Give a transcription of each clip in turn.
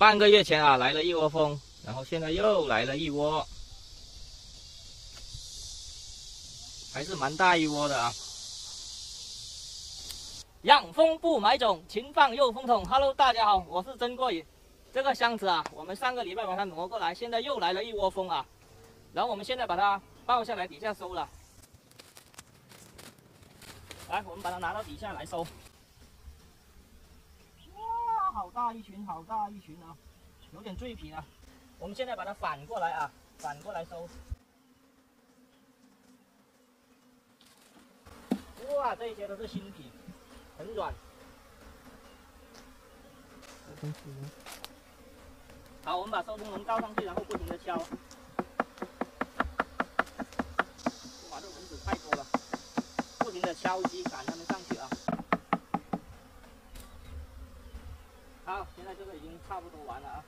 半个月前啊来了一窝蜂，然后现在又来了一窝，还是蛮大一窝的啊。养蜂不买种，勤放诱蜂桶。Hello， 大家好，我是曾国宇。这个箱子啊，我们上个礼拜把它挪过来，现在又来了一窝蜂啊。然后我们现在把它抱下来，底下收了。来，我们把它拿到底下来收。哇，好大一群，好大一群啊，有点醉皮了。我们现在把它反过来啊，反过来收。哇，这些都是新皮，很软。好，我们把收蜂笼倒上去，然后不停的敲。哇，这蚊子太多了，不停的敲击赶它们上去啊。好，现在这个已经差不多完了啊。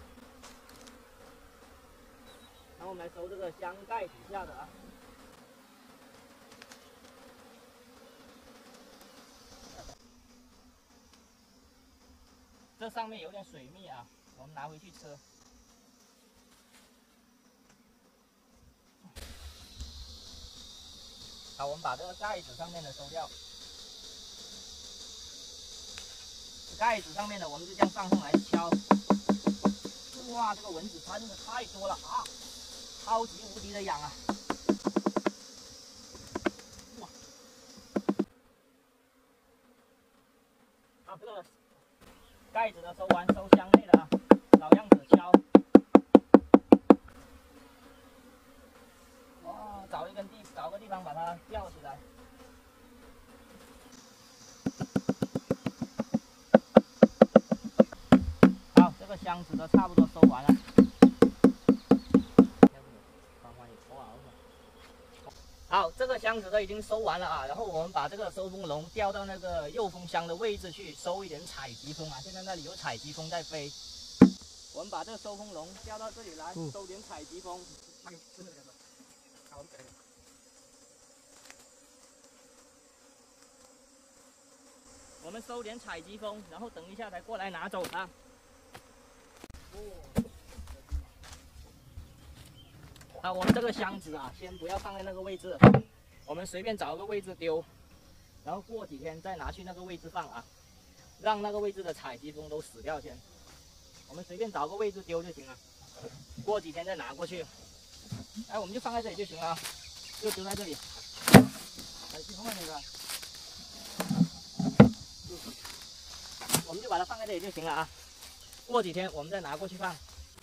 然后我们来收这个箱盖底下的啊。这上面有点水蜜啊，我们拿回去吃。好，我们把这个盖子上面的收掉。盖子上面的我们就这样放上来敲。哇，这个蚊子真的太多了啊，超级无敌的痒啊！哇！好，这个盖子的收完，收箱内的啊，老样子敲。哇，找个地方把它吊起来。好，这个箱子都差不多收完了。好，这个箱子都已经收完了啊，然后我们把这个收蜂笼吊到那个诱蜂箱的位置去，收一点采集蜂啊。现在那里有采集蜂在飞，我们把这个收蜂笼吊到这里来，收点采集蜂。我们收点采集蜂，然后等一下才过来拿走啊。好，我们这个箱子啊，先不要放在那个位置，我们随便找个位置丢，然后过几天再拿去那个位置放啊，让那个位置的采集蜂都死掉先。我们随便找个位置丢就行了，过几天再拿过去。哎，我们就放在这里就行了，就丢在这里。采集蜂那个，我们就把它放在这里就行了啊。过几天我们再拿过去放。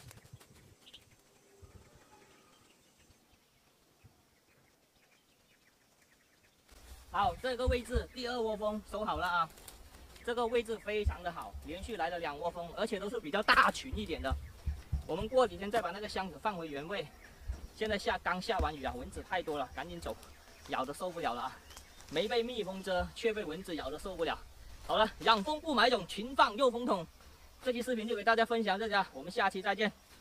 好，这个位置第二窝蜂收好了啊，这个位置非常的好，连续来了2窝蜂，而且都是比较大群一点的。我们过几天再把那个箱子放回原位。现在刚下完雨啊，蚊子太多了，赶紧走，咬的受不了了啊！没被蜜蜂蛰，却被蚊子咬的受不了。好了，养蜂不买种，勤放诱蜂桶。这期视频就给大家分享这家，我们下期再见。